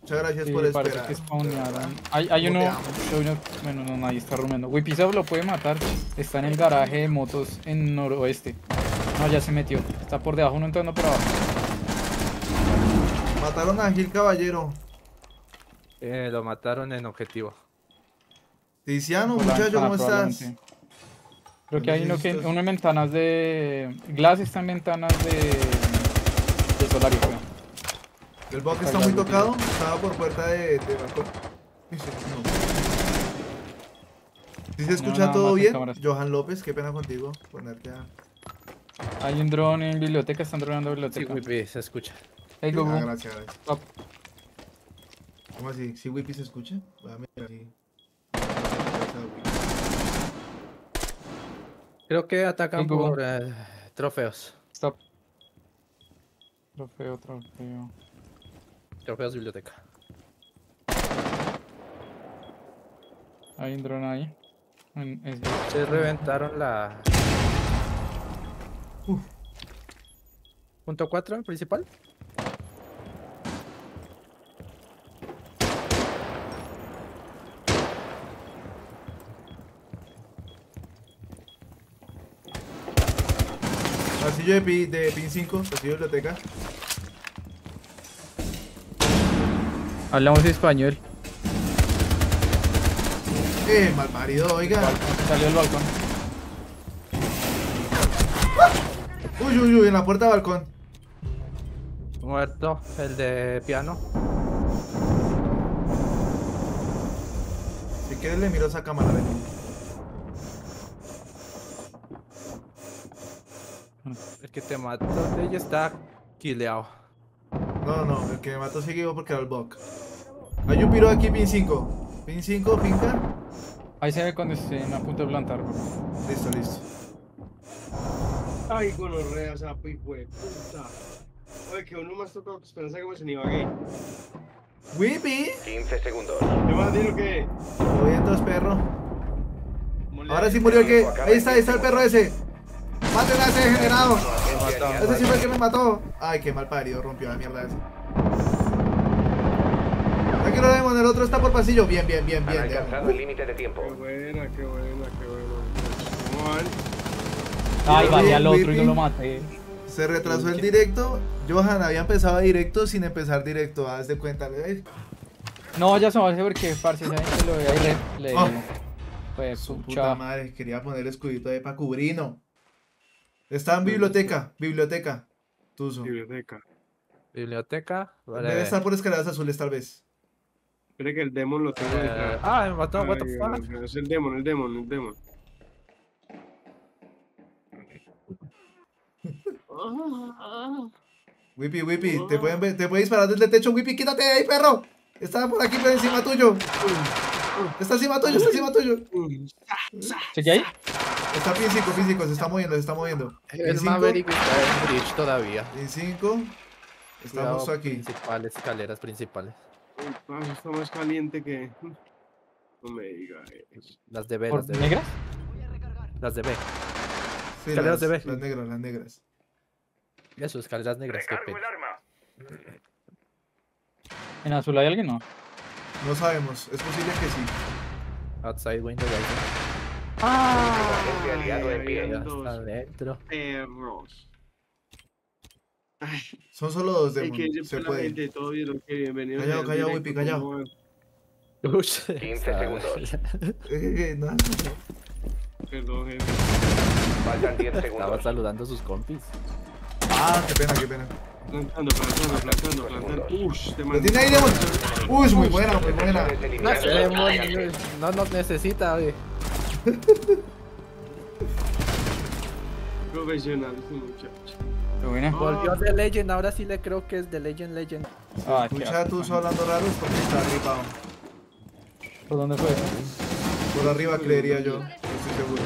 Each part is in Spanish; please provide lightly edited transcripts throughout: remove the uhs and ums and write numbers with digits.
Muchas gracias por Sí, parece esperar. que spawnearon. Hay ¿Cómo uno, te amo? bueno, no, nadie está rumiando. Wipizov lo puede matar. Está en el garaje de motos en noroeste. No, ya se metió. Está por debajo, uno entrando por abajo. Mataron a Gil Caballero. Lo mataron en objetivo. Tiziano, Por la muchacho, ventana, ¿cómo estás? probablemente. Creo Yo que no hay sé uno si que, estás... uno en ventanas de. Glass está en ventanas de Solario, creo. El bug Está está Glass muy Wipizov. tocado. Estaba por puerta de balcón. Uy, no. ¿Sí se No, escucha nada todo más en bien? cámaras. Johan López, qué pena contigo. Ponerte a... Hay un dron en biblioteca, están droneando Sí, biblioteca. Whippy, se escucha. Hey, ¿Sí? Ah, Gugu. gracias, gracias. Stop. ¿Cómo así? ¿Sí Whippy se escucha? Voy a mirar aquí. Creo que Hey, atacan Gugu. por trofeos. Stop. Trofeo, trofeo. Trofeos biblioteca. Hay un dron ahí. Se reventaron la... Punto 4 principal. Pasillo de pin 5, pasillo de biblioteca. Hablamos español. Malparido, oiga. Salió del balcón. Uy, uy, uy, en la puerta del balcón. Muerto el de piano. Si quieres le miro esa cámara, ven. El que te mató, ella está kileado. No, no, el que me mató seguido porque era el bug. Hay un piro aquí, pin 5. Pin 5, finca. Ahí se ve cuando estén a punto de plantar. Listo, listo. Ay, gonorrea, sapo, hijo de puta. Oye, que uno más tocado que Esperanza Gómez en Ibagué. Whippy. 15 segundos. ¿Qué más digo que? Todo bien, entonces, perro. Ahora sí murió el que. Ahí está el perro ese. Maten a ese degenerado. Ese sí fue el que me mató. Ay, qué mal parido, rompió la mierda ese. Aquí lo vemos, el otro está por pasillo. Bien, bien, bien, Han bien. alcanzado el límite de tiempo. Qué buena, qué buena, qué buena. ¿Cómo van? Ay, bajé bien, al otro y Whippy. no lo maté. Se retrasó el directo. Johan había empezado directo sin empezar directo. Haz de cuenta. No, ya se va a hacer porque parce, esa gente lo ve ahí le Oh. pues Su puta pucha. madre. Quería poner el escudito ahí para cubrirnos. Está en biblioteca. Biblioteca. Tuzo. Biblioteca. Biblioteca. Vale. Debe estar por escaleras azules, tal vez. Espera que el demon lo tengo detrás. Me mató, what the Ay, fuck. es el demon, el demon, el demon. Whippy, Whippy, te puede disparar desde el techo, Whippy, quítate de ahí, perro. Está por aquí, por encima tuyo. Está encima tuyo, está encima tuyo. ¿Cheque ahí? Está pin 5, se está moviendo, se está moviendo. El Maverick está en bridge todavía. Pin 5. Está Cuidado, justo aquí. Principales, escaleras principales. Está más caliente que... No me diga eso. Las de B, ¿Por las de B. negras? Las de B. Sí, Escaleras de B. las negras, las negras. Eso, escaleras negras, qué Recargo pena. el arma. ¿En azul hay alguien? No. No sabemos, es posible que sí. Outside window, ahí Agente aliado en pie. ya Dos está adentro. perros. Ay, Son solo dos hay que demonios, decir se a la puede. gente todo bien, lo que bienvenido. Callado, callado, Whippy, callado. Ush, 15 está- segundos. No. Perdón, jefe. Faltan 10 Estaba segundos. saludando a sus compis. Ah, qué pena, qué pena. Plantando. Ush, te ¿Lo mando. tiene ahí, Demon? Uy, muy buena, muy buena. No sé, Demon, no nos necesita, oye. Profesional este muchacho. Qué buena. Volvió The Legend, ahora sí le creo que es The Legend. Ay, qué Escucha asco. tú hablando raro, es porque está arriba. ¿Por dónde fue? Por arriba creería yo, no estoy seguro.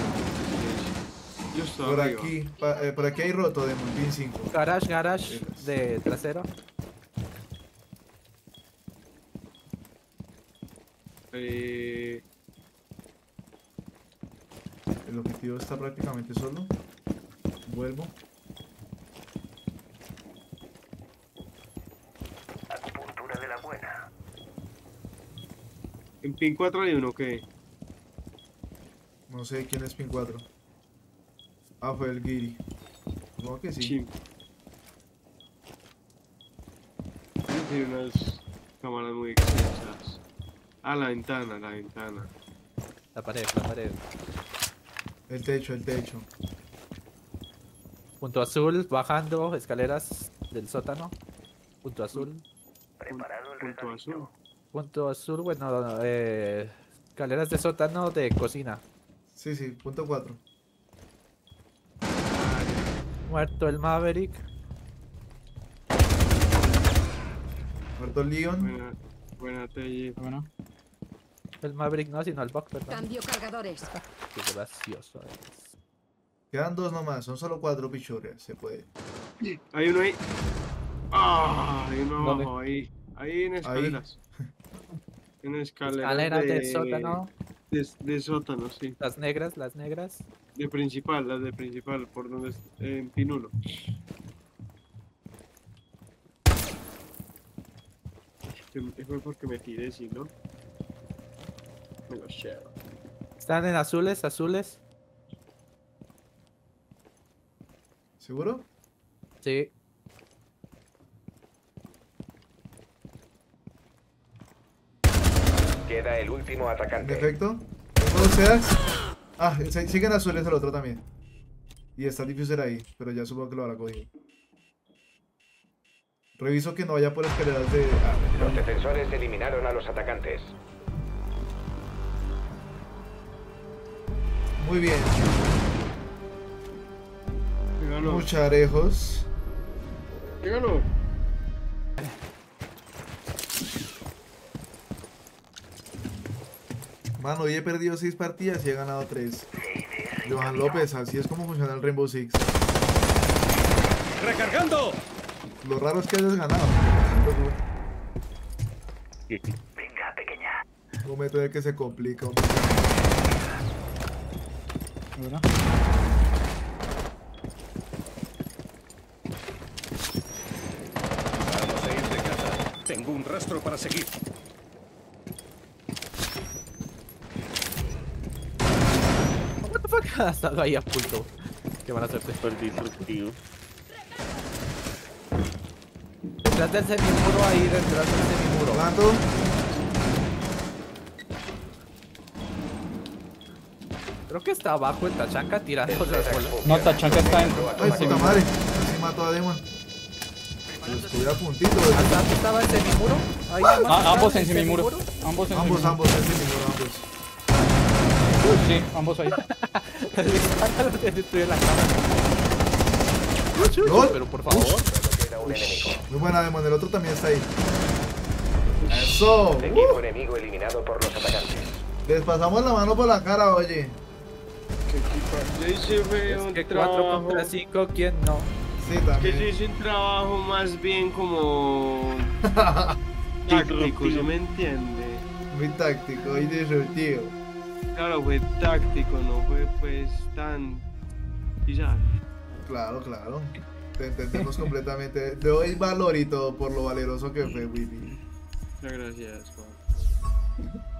Yo estaba Por arriba. aquí, por aquí hay roto, Demon, pin 5. Garage de trasero. El objetivo está prácticamente solo. Vuelvo. Acupuntura de la buena. ¿En pin 4 hay uno qué? No sé quién es Pin 4. Ah, fue el Giri. Supongo que sí. Sí. Tiene unas cámaras muy extensas. Ah, la ventana, la ventana. La pared, la pared. El techo, el techo. Punto azul, bajando, escaleras del sótano. Punto azul. Punto azul. Punto azul, bueno, escaleras de sótano de cocina. Sí, sí, punto 4. Muerto el Maverick. Muerto el Leon. Buena Telly. Bueno, El Maverick no, sino el Buck, perdón. Cambio cargadores. Qué gracioso es. Quedan 2 nomás, son solo 4 pichurrias, se puede. Hay uno ahí. Ah, hay uno ¿Dónde? abajo ahí. Ahí en escaleras. En escaleras. Escaleras del sótano. De sótano, sí. Las negras, las negras. De principal, las de principal, por donde en pin 1. Fue porque me tiré, si no. Me lo share. Están en azules, azules. ¿Seguro? Sí. Queda el último En atacante. efecto. ¿Cómo seas? Ah, siguen azules el otro también. Y está el diffuser ahí, pero ya supongo que lo habrá cogido. Reviso que no vaya por escaleras de... Los defensores eliminaron a los atacantes. Muy bien. Pégalo, Mucharejos. pégalo. Mano, hoy he perdido 6 partidas y he ganado 3. Johan López, así es como funciona el Rainbow Six. ¡Recargando! Lo raro es que hayas ganado. Venga, pequeña. Un momento en el que se complica. bueno. Vamos a ir de casa. Tengo un rastro para seguir. What the fuck? Ha estado ahí a punto. Qué mala suerte. Detrás del semimuro ahí, detrás del semimuro. Jugando. Creo que está abajo el tachanca tirando las bolas. No, Tachanka está en. Ay, puta madre. Casi mato a Demon. Estuve a puntito. ¿Hasta dónde estaba el semimuro? Ahí nomás Ah, está ambos el en semimuro. semimuro. Ambos en Ambos, semimuro. ambos, ese ninguno, ambos. Sí, ambos ahí. Estoy en la cama. ¡Gol! Pero por favor. Solo queda un enemigo. Muy buena Demon, el otro también está ahí. Eso. Equipo enemigo eliminado por los atacantes. Les pasamos la mano por la cara, oye. Yo hice Es un que 4 trabajo. contra 5, ¿quién no? Sí, Que yo también. hice un trabajo más bien como táctico, ¿se me entiende? Muy táctico y disruptivo. Claro, fue táctico, no fue pues tan... Quizás. Claro, claro. Te entendemos completamente. Te doy valor y todo por lo valeroso que fue, Willy. Muchas gracias, Juan.